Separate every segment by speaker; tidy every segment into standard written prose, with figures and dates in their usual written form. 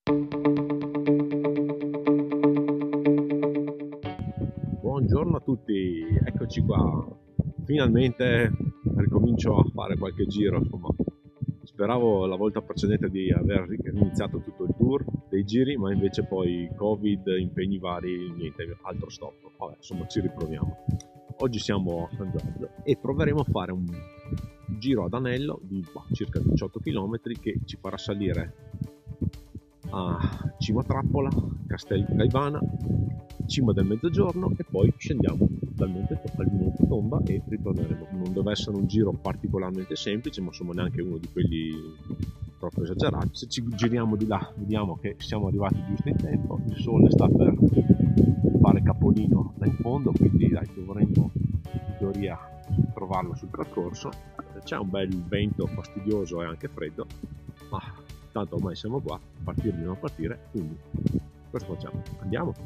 Speaker 1: Buongiorno a tutti, eccoci qua. Finalmente ricomincio a fare qualche giro, insomma. Speravo la volta precedente di aver iniziato tutto il tour dei giri, ma invece poi Covid, impegni vari, niente, altro stop. Vabbè, insomma, ci riproviamo. Oggi siamo a San Giorgio e proveremo a fare un giro ad anello di circa 18 km che ci farà salire a Cima Trappola, Castel Caivana, Cima del Mezzogiorno e poi scendiamo al Monte Tomba e ritorneremo. Non deve essere un giro particolarmente semplice, ma insomma neanche uno di quelli troppo esagerati. Se ci giriamo di là vediamo che siamo arrivati giusto in tempo, il sole sta per fare capolino là in fondo, quindi dai, dovremmo in teoria trovarlo sul percorso. C'è un bel vento fastidioso e anche freddo, ma tanto ormai siamo qua, partire di non partire, quindi cosa facciamo? Andiamo!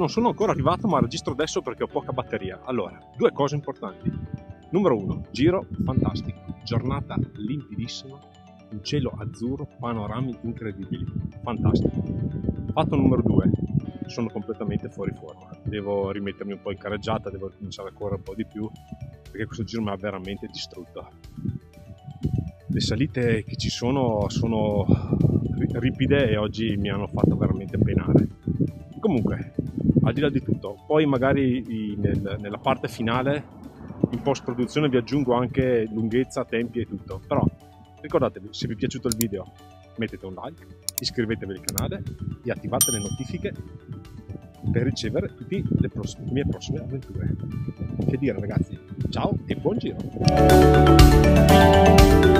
Speaker 1: non sono ancora arrivato, ma registro adesso perché ho poca batteria. Allora, due cose importanti. Numero 1, giro fantastico, giornata limpidissima, un cielo azzurro, panorami incredibili, fantastico. Fatto numero 2, sono completamente fuori forma, devo rimettermi un po' in carreggiata, devo cominciare a correre un po' di più, perché questo giro mi ha veramente distrutto. Le salite che ci sono ripide e oggi mi hanno fatto veramente penare. Comunque, al di là di tutto, poi magari nella parte finale in post produzione vi aggiungo anche lunghezza, tempi e tutto. Però ricordatevi, se vi è piaciuto il video mettete un like, iscrivetevi al canale e attivate le notifiche per ricevere tutte le mie prossime avventure. Che dire ragazzi, ciao e buon giro!